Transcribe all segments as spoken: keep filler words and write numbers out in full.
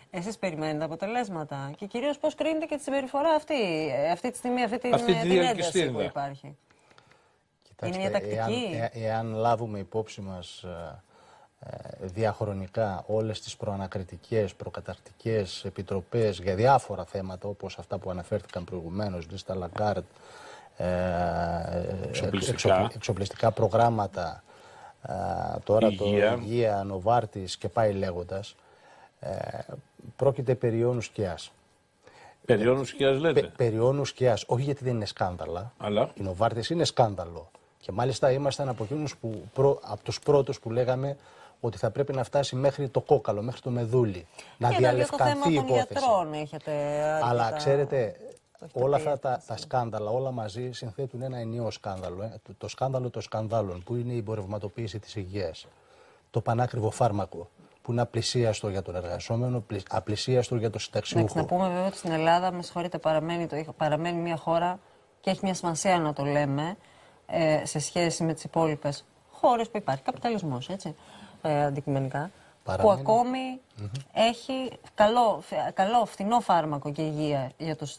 Εσείς περιμένετε αποτελέσματα και κυρίως πώς κρίνετε και τη συμπεριφορά αυτή, αυτή τη στιγμή, αυτή την, αυτή την ένταση που υπάρχει. Κοιτάξτε, είναι μια τακτική. Εάν, ε, εάν λάβουμε υπόψη μας ε, ε, διαχρονικά όλες τις προανακριτικές, προκαταρκτικές επιτροπές για διάφορα θέματα όπως αυτά που αναφέρθηκαν προηγουμένως, λίστα Λαγκάρτ, ε, εξοπλιστικά. εξοπλιστικά προγράμματα, ε, τώρα Υγεία. το Υγεία, Νοβάρτης και πάει λέγοντας, ε, πρόκειται περί όνου σκιάς. Περί όνου σκιάς λέτε. Πε, περί όνου σκιάς, όχι γιατί δεν είναι σκάνδαλα. Αλλά. Η Νοβάρτης είναι σκάνδαλο. Και μάλιστα ήμασταν από, που, προ, από τους πρώτους που λέγαμε ότι θα πρέπει να φτάσει μέχρι το κόκαλο, μέχρι το μεδούλι. Να διαλευκανθεί η υπόθεση. Για το θέμα των γιατρών έχετε αρκετά... Αλλά ξέρετε, όλα αυτά τα, τα σκάνδαλα, όλα μαζί συνθέτουν ένα ενιαίο σκάνδαλο. Ε, το, το σκάνδαλο των σκανδάλων, που είναι η εμπορευματοποίηση της υγείας. Το πανάκριβο φάρμακο, που είναι απλησίαστο για τον εργαζόμενο, απλησίαστο για τον συνταξιούχο. Να πούμε βέβαια ότι στην Ελλάδα, με συγχωρείτε, παραμένει, το, παραμένει μια χώρα και έχει μια σημασία να το λέμε ε, σε σχέση με τις υπόλοιπες χώρες που υπάρχει καπιταλισμός, έτσι, ε, αντικειμενικά. Παραμένει. Που ακόμη mm-hmm. έχει καλό, καλό, φθηνό φάρμακο και υγεία για τον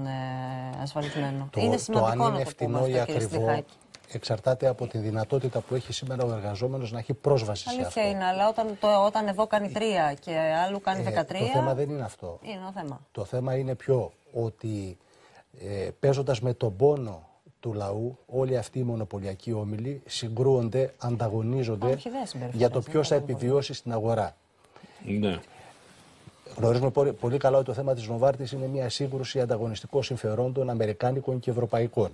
ε, ασφαλισμένο. Το, είναι σημαντικό το αν είναι να το φθηνό πούμε ή αυτό, ακριβό εξαρτάται από τη δυνατότητα που έχει σήμερα ο εργαζόμενος να έχει πρόσβαση Αλήθεια σε αυτό. Είναι, αλλά όταν, το, όταν εδώ κάνει τρία και άλλου κάνει δεκατρία... Ε, το θέμα δεν είναι αυτό. Είναι το θέμα. Το θέμα είναι ποιο, ότι ε, παίζοντας με τον πόνο του λαού, όλοι αυτοί οι μονοπωλιακοί όμιλοι συγκρούονται, ανταγωνίζονται Όχι, για το ποιος θα επιβιώσει στην αγορά. Ναι. Γνωρίζουμε πολύ καλά ότι το θέμα της Νοβάρτης είναι μια σύγκρουση ανταγωνιστικών συμφερόντων αμερικάνικων και ευρωπαϊκών.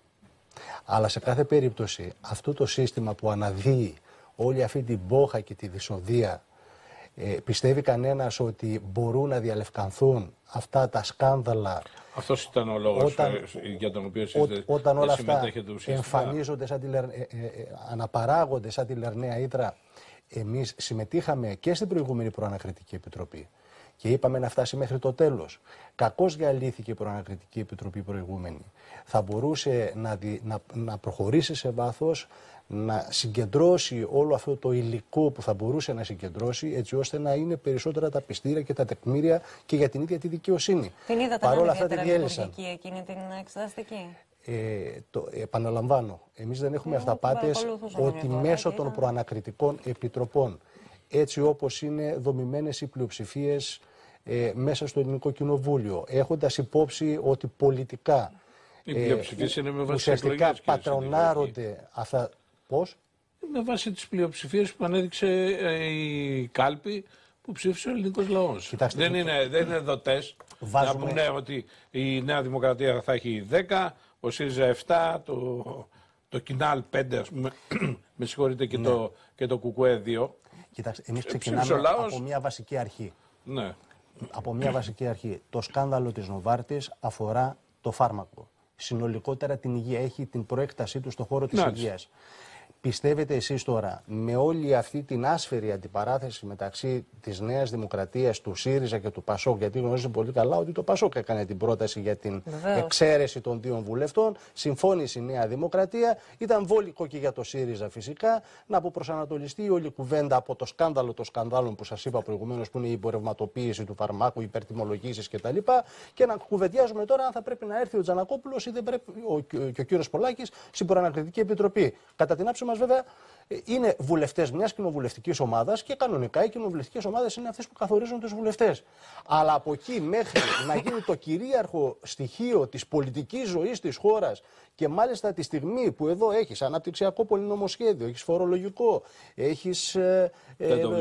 Αλλά σε κάθε περίπτωση αυτό το σύστημα που αναδύει όλη αυτή την μπόχα και τη δυσοδεία, ε, πιστεύει κανένας ότι μπορούν να διαλευκανθούν αυτά τα σκάνδαλα? Αυτός ήταν ο λόγος όταν, για τον οποίο εσείς δεν όταν όλα αυτά ουσιαστικά εμφανίζονται σαν τη, ε, ε, αναπαράγονται σαν τη Λερναία Ύδρα. Εμείς συμμετείχαμε και στην προηγούμενη Προανακριτική Επιτροπή και είπαμε να φτάσει μέχρι το τέλος. Κακώς διαλύθηκε η Προανακριτική Επιτροπή προηγούμενη. Θα μπορούσε να, δι, να, να προχωρήσει σε βάθος, να συγκεντρώσει όλο αυτό το υλικό που θα μπορούσε να συγκεντρώσει, έτσι ώστε να είναι περισσότερα τα πιστήρια και τα τεκμήρια και για την ίδια τη δικαιοσύνη. Την είδατε να είναι ιδιαίτερα λειτουργική εκείνη την εξεταστική? Ε, το, επαναλαμβάνω, εμείς δεν έχουμε αυταπάτες ότι μέσω των προανακριτικών επιτροπών, έτσι όπως είναι δομημένες οι πλειοψηφίες ε, μέσα στο Ελληνικό Κοινοβούλιο, έχοντας υπόψη ότι πολιτικά οι πλειοψηφίες είναι με βάση ουσιαστικά πατρονάρονται αυτά. Πώς? Με βάση τις πλειοψηφίες που ανέδειξε ε, η κάλπη που ψήφισε ο ελληνικός λαός. Κοιτάξτε, δεν, είναι, δεν είναι δοτές βάζουμε... να πούνε ότι η Νέα Δημοκρατία θα έχει δέκα, ο ΣΥΡΙΖΑ επτά, το, το Κινάλ πέντε, ας πούμε, με συγχωρείτε, και, ναι. το, και το Κουκουέ δύο. Κοιτάξτε, εμείς ξεκινάμε λαός... από μια βασική αρχή. Ναι. Από μια βασική αρχή. Το σκάνδαλο της Νοβάρτης αφορά το φάρμακο. Συνολικότερα την υγεία, έχει την προέκτασή του στον χώρο της ναι. υγείας. Πιστεύετε εσείς τώρα, με όλη αυτή την άσφαιρη αντιπαράθεση μεταξύ της Νέας Δημοκρατίας, του ΣΥΡΙΖΑ και του ΠΑΣΟΚ, γιατί γνωρίζετε πολύ καλά ότι το ΠΑΣΟΚ έκανε την πρόταση για την Βεβαίως. εξαίρεση των δύο βουλευτών, συμφώνησε η Νέα Δημοκρατία, ήταν βόλικο και για το ΣΥΡΙΖΑ φυσικά, να αποπροσανατολιστεί όλη η κουβέντα από το σκάνδαλο των σκανδάλων που σας είπα προηγουμένως, που είναι η εμπορευματοποίηση του φαρμάκου, υπερτιμολογήσεις κτλ. Και να κουβεντιάζουμε τώρα αν θα πρέπει να έρθει ο Τζανακόπουλος ή δεν πρέπει, ο, και ο κύριος Πολάκης στην Προανακριτική Επιτροπή. Κατά την άποψη μας, βέβαια, είναι βουλευτές μιας κοινοβουλευτικής ομάδας και κανονικά οι κοινοβουλευτικές ομάδες είναι αυτές που καθορίζουν τους βουλευτές. Αλλά από εκεί μέχρι να γίνει το κυρίαρχο στοιχείο της πολιτικής ζωής της χώρας και μάλιστα τη στιγμή που εδώ έχεις αναπτυξιακό πολυνομοσχέδιο, έχεις φορολογικό, έχεις ε, ε, ε,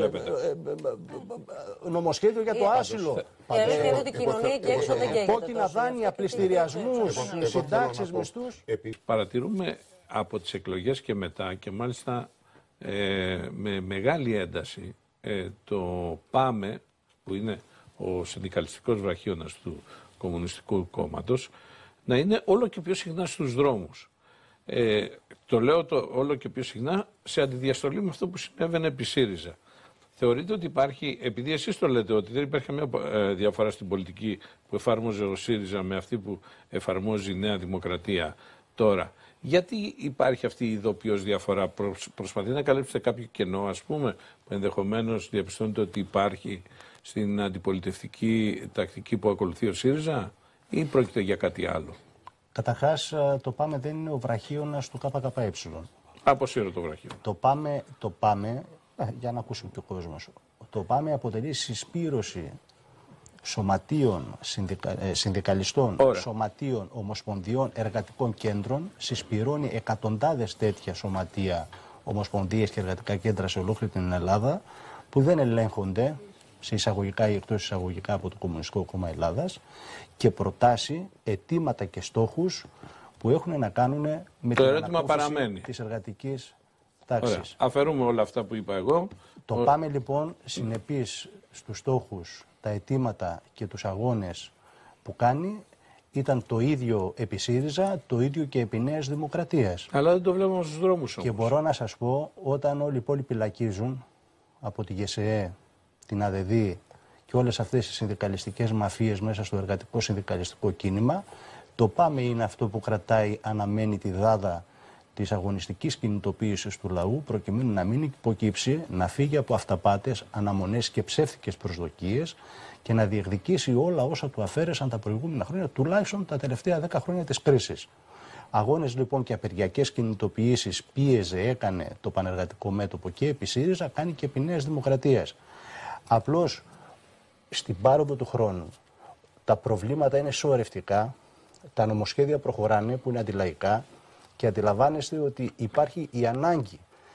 νομοσχέδιο για το άσυλο, κόκκινα δάνεια, πληστηριασμούς, συντάξεις, μισθούς. Παρατηρούμε από τις εκλογές και μετά, και μάλιστα ε, με μεγάλη ένταση, ε, το ΠΑΜΕ, που είναι ο συνδικαλιστικός βραχίωνας του Κομμουνιστικού Κόμματος, να είναι όλο και πιο συχνά στους δρόμους. Ε, το λέω το όλο και πιο συχνά σε αντιδιαστολή με αυτό που συνέβαινε επί ΣΥΡΙΖΑ. Θεωρείτε ότι υπάρχει, επειδή εσείς το λέτε, ότι δεν υπάρχει καμία ε, διαφορά στην πολιτική που εφάρμοζε ο ΣΥΡΙΖΑ με αυτή που εφαρμόζει η Νέα Δημοκρατία τώρα, γιατί υπάρχει αυτή η ειδοποιώς διαφορά? Προσ, προσπαθεί να καλύψετε κάποιο κενό, ας πούμε, που ενδεχομένως διαπιστώνετε ότι υπάρχει στην αντιπολιτευτική τακτική που ακολουθεί ο ΣΥΡΙΖΑ ή πρόκειται για κάτι άλλο? Καταρχάς, το ΠΑΜΕ δεν είναι ο βραχίωνας του ΚΚΕ. Αποσύρω το βραχίωνα. Το ΠΑΜΕ, το ΠΑΜΕ ε, για να ακούσει και ο κόσμος, το ΠΑΜΕ αποτελεί συσπήρωση σωματείων, συνδικα, ε, συνδικαλιστών, Ωραία. σωματείων, ομοσπονδιών, εργατικών κέντρων. Συσπηρώνει εκατοντάδες τέτοια σωματεία, ομοσπονδίες και εργατικά κέντρα σε ολόκληρη την Ελλάδα, που δεν ελέγχονται σε εισαγωγικά ή εκτός εισαγωγικά από το Κομμουνιστικό Κόμμα Ελλάδας, και προτάσει αιτήματα και στόχους που έχουν να κάνουν με το την ερώτημα παραμένει. της εργατικής τάξης. Ωραία. Αφαιρούμε όλα αυτά που είπα εγώ. Το Ο... ΠΑΜΕ λοιπόν συνεπής στους στόχους, τα αιτήματα και τους αγώνες που κάνει ήταν το ίδιο επί ΣΥΡΙΖΑ, το ίδιο και επί Νέας Δημοκρατίας. Αλλά δεν το βλέπουμε στους δρόμους όμως. Και μπορώ να σας πω, όταν όλοι οι υπόλοιποι λακίζουν από τη ΓΕΣΕΕ, την ΑΔΕΔΗ και όλες αυτές οι συνδικαλιστικές μαφίες μέσα στο εργατικό συνδικαλιστικό κίνημα, το ΠΑΜΕ είναι αυτό που κρατάει, αναμένει τη δάδα της αγωνιστικής κινητοποίησης του λαού, προκειμένου να μην υποκύψει, να φύγει από αυταπάτες, αναμονές και ψεύτικες προσδοκίες και να διεκδικήσει όλα όσα του αφαίρεσαν τα προηγούμενα χρόνια, τουλάχιστον τα τελευταία δέκα χρόνια της κρίσης. Αγώνες λοιπόν και απεργιακές κινητοποιήσεις πίεζε, έκανε το πανεργατικό μέτωπο και επί ΣΥΡΙΖΑ, κάνει και επί Νέας Δημοκρατίας. Απλώς στην πάροδο του χρόνου τα προβλήματα είναι σωρευτικά, τα νομοσχέδια προχωράνε που είναι αντιλαϊκά και αντιλαμβάνεστε ότι υπάρχει η ανάγκη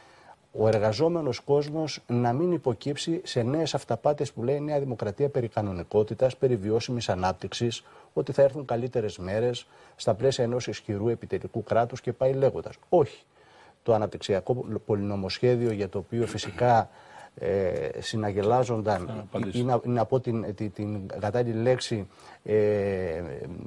ο εργαζόμενος κόσμος να μην υποκύψει σε νέες αυταπάτες που λέει η Νέα Δημοκρατία περί κανονικότητας, περί βιώσιμης ανάπτυξης, ότι θα έρθουν καλύτερες μέρες στα πλαίσια ενός ισχυρού επιτελικού κράτους και πάει λέγοντας. Όχι. Το αναπτυξιακό πολυνομοσχέδιο, για το οποίο φυσικά ε, συναγελάζονταν, ή να, να πω την, την, την κατάλληλη λέξη, ε, ε,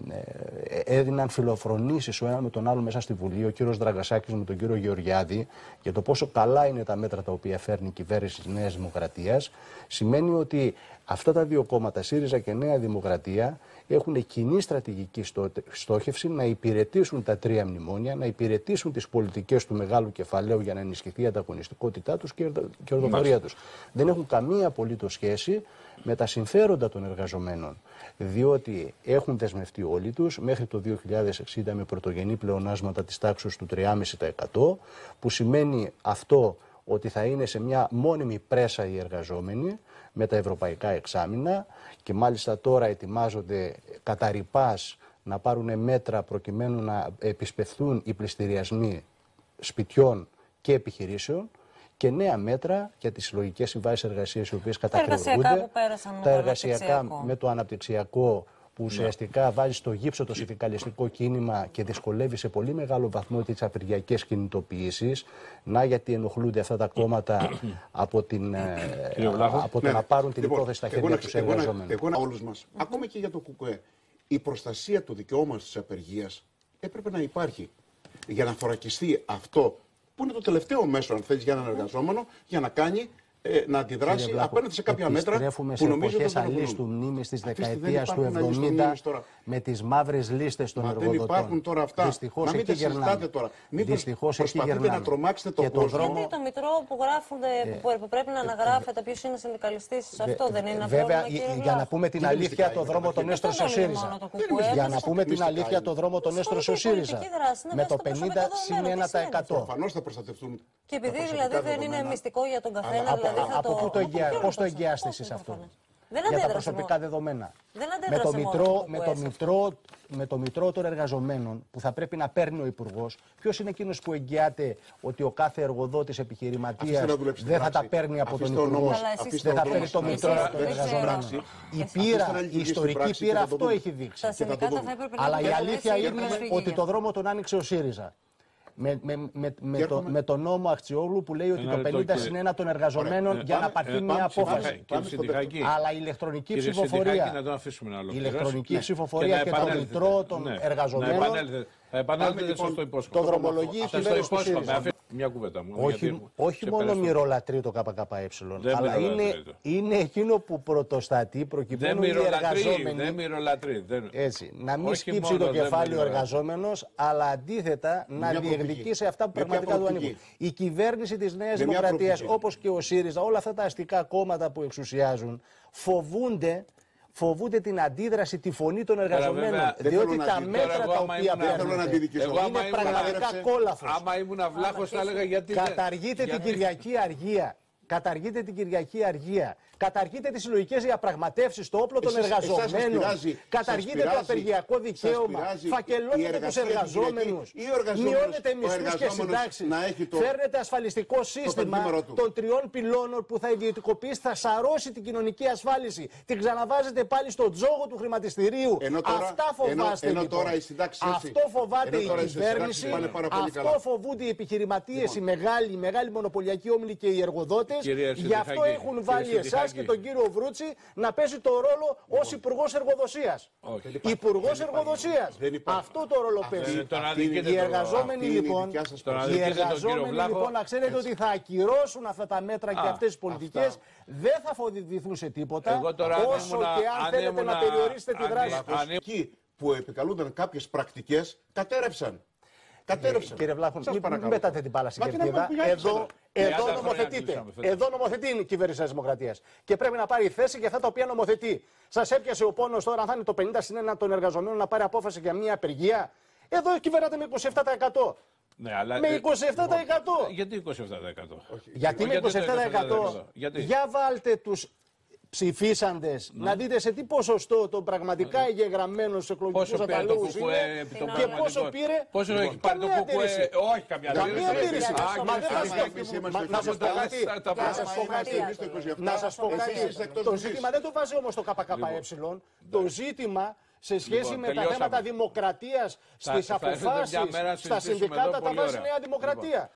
έδιναν φιλοφρονήσεις ο ένα με τον άλλο μέσα στη Βουλή, ο κύριος Δραγασάκης με τον κύριο Γεωργιάδη, για το πόσο καλά είναι τα μέτρα τα οποία φέρνει η κυβέρνηση της Νέας Δημοκρατίας, σημαίνει ότι αυτά τα δύο κόμματα, ΣΥΡΙΖΑ και Νέα Δημοκρατία, έχουν κοινή στρατηγική στόχευση να υπηρετήσουν τα τρία μνημόνια, να υπηρετήσουν τις πολιτικές του μεγάλου κεφαλαίου για να ενισχυθεί η ανταγωνιστικότητά τους και η κερδοφορία τους. Δεν έχουν καμία απολύτως σχέση με τα συμφέροντα των εργαζομένων, διότι έχουν δεσμευτεί όλοι τους μέχρι το δύο χιλιάδες εξήντα με πρωτογενή πλεονάσματα της τάξης του τρία κόμμα πέντε τοις εκατό, που σημαίνει αυτό ότι θα είναι σε μια μόνιμη πρέσα οι εργαζόμενοι με τα ευρωπαϊκά εξάμηνα, και μάλιστα τώρα ετοιμάζονται κατά ρηπάς να πάρουν μέτρα προκειμένου να επισπευθούν οι πληστηριασμοί σπιτιών και επιχειρήσεων, και νέα μέτρα για τις συλλογικές συμβάσεις εργασίας οι οποίες κατακρεουργούνται, τα εργασιακά με το αναπτυξιακό, που ουσιαστικά ναι. βάζει στο γύψο το συνδικαλιστικό κίνημα και δυσκολεύει σε πολύ μεγάλο βαθμό τις απεργιακές κινητοποιήσεις. Να γιατί ενοχλούνται αυτά τα κόμματα από, την, από το ναι. να πάρουν την λοιπόν, υπόθεση στα χέρια τους εργαζόμενους. Εγώ, εγώ όλους μας, mm-hmm. ακόμα και για το ΚΚΕ, η προστασία του δικαιώματος της απεργίας έπρεπε να υπάρχει για να θωρακιστεί αυτό που είναι το τελευταίο μέσο, αν θέλεις, για έναν εργαζόμενο, για να κάνει, ε, να αντιδράσει Βλάκο, απέναντι σε κάποια μέτρα που νομίζω ότι δεν εποχές του μνήμης της δεκαετίας του εβδομήντα με τις μαύρες λίστες των Μα εργοδοτών. Δεν υπάρχουν τώρα αυτά. Δυστυχώς να μην τα συζητάτε τώρα. Μήπως προσπαθείτε να τρομάξετε τον κόσμο. Δρόμο... Γιατί το μητρό που, γράφονται, ε, που πρέπει να αναγράφεται ποιος είναι συνδικαλιστής, αυτό δεν είναι ένα βέβαια, πρόβλημα, κύριε για να πούμε την αλήθεια, το δρόμο τον έστρωσε ο ΣΥΡΙΖΑ. Για να πούμε την αλήθεια, το δρόμο τον έστρωσε ο ΣΥΡΙΖΑ. Με το πενήντα συν ένα τοις εκατό. Προφανώς θα προστατευτούν. Και επειδή δηλαδή δεν είναι μυστικό για τον καθένα, δηλαδή θα το. Πώς το εγγυάστε εσείς αυτό? Για τα προσωπικά δεδομένα. Με το, μητρό, με, το μητρό, με το μητρό των εργαζομένων που θα πρέπει να παίρνει ο Υπουργός, ποιος είναι εκείνος που εγγυάται ότι ο κάθε εργοδότης επιχειρηματίας δεν θα τα παίρνει από τον Υπουργό, δεν θα παίρνει το μητρό των εργαζομένων? Η πείρα, η ιστορική πείρα αυτό έχει δείξει. Αλλά η αλήθεια είναι ότι το δρόμο τον άνοιξε ο ΣΥΡΙΖΑ. Με, με, με, με, το, με τον νόμο Αχτσιόγλου που λέει ότι το πενήντα συν ένα των εργαζομένων Ωραία. για να πάρθει μια απόφαση. Αλλά η ηλεκτρονική ψηφοφορία, η ηλεκτρονική ψηφοφορία και το μητρό των εργαζομένων Θα επανέλθετε, λοιπόν, σας το υπόσχομαι. Το δρομολογεί η Σας το κυβέρνηση του υπόσχομαι. ΣΥΡΙΖΑ. Αφή- Μια κουβέντα μου. Όχι, γιατί όχι μόνο ξεπεράσαμε. μυρολατρεί το ΚΚΕ, αλλά είναι, μυρολατρεί. είναι εκείνο που πρωτοστατεί Δεν προκειμένου οι μυρολατρεί. εργαζόμενοι. Δεν μυρολατρεί. Δεν... Έτσι, να μην Όχι σκύψει μόνο το δεν κεφάλι ο μυρολατρεί. εργαζόμενος, αλλά αντίθετα να Μια προοπτική. διεκδικήσει αυτά που Για ποια πραγματικά του προοπτική? ανήκουν. Η κυβέρνηση της Νέας Για μια Δημοκρατίας, προοπτική. όπως και ο ΣΥΡΙΖΑ, όλα αυτά τα αστικά κόμματα που εξουσιάζουν, φοβούνται. Φοβούνται την αντίδραση, τη φωνή των εργαζομένων. βέβαια, δεν διότι θέλω να τα αντιδικήσω. μέτρα Τώρα, εγώ, τα άμα οποία ήμουν- δεν θέλω να παίρνουν αντιδικήσω. Εγώ, άμα είναι ήμουν πραγματικά άδρεψε, κόλαφος. Άμα ήμουν αυλάχος, θα έλεγα γιατί. δεν- Καταργείτε την γιατί- Κυριακή Αργία. Καταργείτε την Κυριακή Αργία. Καταργείτε τις συλλογικές διαπραγματεύσεις στο όπλο των Εσείς- εσάς σας εργαζομένων. πειράζει- Καταργείτε σας το πειράζει- απεργιακό σας δικαίωμα. πειράζει η Φακελώνετε τους εργασία την εργαζόμενους. Κυριακή ή ο εργαζόμενος- Μειώνετε ο μισθούς και εργαζόμενος συντάξεις. να έχει το- Φέρνετε ασφαλιστικό σύστημα πενθήμερο του. των τριών πυλώνων που θα ιδιωτικοποιήσει, θα σαρώσει την κοινωνική ασφάλιση. Την ξαναβάζετε πάλι στον τζόγο του χρηματιστηρίου. Ενώ τώρα- Αυτά φοβάστε ενώ- ενώ λοιπόν. τώρα οι συντάξεις έτσι- Αυτό φοβάται ενώ η τώρα οι συντάξεις κυβέρνηση. πάνε πάρα πολύ Αυτό καλά. φοβούνται οι επιχειρηματίες, οι μεγάλοι, οι μεγάλοι μονοπωλιακοί όμιλοι και οι εργοδότες. Κυρία Γι' αυτό Σεντιχάκη, έχουν κύριε βάλει εσάς Σεντιχάκη. και τον κύριο Βρούτση να παίζει το ρόλο ως Υπουργός Εργοδοσίας. Όχι. Υπουργός Εργοδοσίας. Δεν υπάρχει. Αυτό το ρόλο είναι παίζει. το να Αυτή είναι- δικαιείτε Οι το- εργαζόμενοι αυτή είναι η λοιπόν, δικιά σας Το να οι δικαιείτε τον κύριο εργαζόμενοι Βλάχο, λοιπόν να ξέρετε ότι θα ακυρώσουν αυτά τα μέτρα και Α, αυτές τις πολιτικές, αυτά. δεν θα φοβηθούν σε τίποτα, Εγώ τώρα, αν όσο ήμουνα- και αν αν θέλετε να ήμουνα- περιορίσετε τη αν- δράση. αν- Εκεί που επικαλούνταν κάποιες πρακτικές, κατέρευσαν. Κατέρευσαν. Κύριε Βλάχο, Σας μην παρακαλώ. μετάτε την μπάλα στην Μα τι να κερκίδα. πούμε, για Εδώ, ξανά. εδώ τριάντα χρόνια νομοθετείτε. κλείσαμε φέτος. Εδώ νομοθετεί η κυβέρνηση της Δημοκρατίας. Και πρέπει να πάρει θέση για αυτά τα οποία νομοθετεί. Σας έπιασε ο πόνος τώρα, αν θα είναι το πενήντα συν ένα των εργαζομένων να πάρει απόφαση για μια απεργία. Εδώ κυβερνάτε με είκοσι επτά τοις εκατό. Ναι, αλλά- Με είκοσι επτά τοις εκατό. Γιατί είκοσι επτά τοις εκατό. Γιατί με το είκοσι επτά τοις εκατό. Γιατί. Για βάλτε τους ψηφίσαντες να δείτε σε τι ποσοστό των πραγματικά εγγεγραμμένων στους εκλογικούς Πόσο πήρε το καταλόγους κουκουέ είναι επί των και πραγματικών. πόσο πήρε. Πόσο έχει πάρει το Καμία κουκουέ. αντίρρηση. Όχι, καμία Καμία αντίρρηση. Α, Μα κύριε δεν θα Σεντιχάκη, εμείς σας είμαστε Να σας πω τα- κάτι. τα- τα- Να σας πω Άμα είμαστε κάτι. εμείς το είκοσι επτά, Να σας πω εσείς κάτι. είστε εκτός Το βουλής. ζήτημα δεν το βάζει όμως το ΚΚΕ. Το ζήτημα σε σχέση Λοιπόν, με τα τελειώσαμε. θέματα δημοκρατίας στις θα έρθετε μια αποφάσεις, μέρα να στα συζητήσουμε συνδικάτα εδώ τα πολύ βάζει η ωραία. Νέα Δημοκρατία.